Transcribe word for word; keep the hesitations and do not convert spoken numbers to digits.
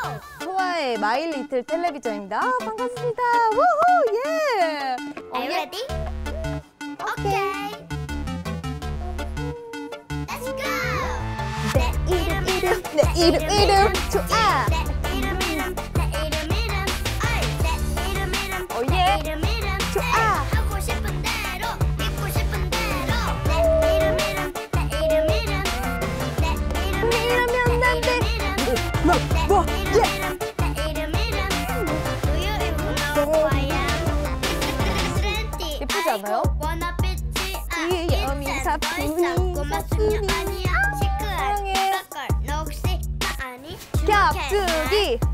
소아의 마이 리틀 텔레비전입니다. 아, 반갑습니다. 우후, 예. Are you ready? Okay. Let's go. 내 이름 이름 내 이름 이름 좋아. 내 이름 이름 내 이름 이름 어이 내 이름 이름 오, 내 예. 이름 이름 좋아. 하고 싶은 대로 믿고 싶은 대로 내 이름 이름 내 이름 이름 내 이름 내 이름이면 안 돼. 뭐, 뭐, 예. 내 이름 이름 Do you even know who I am? 예쁘지 않아요? 원아 빛이 이 여미 사뿐히 사뿐히 아니야 시크한 사랑해. 걸 너 혹시 나 아니? 격투기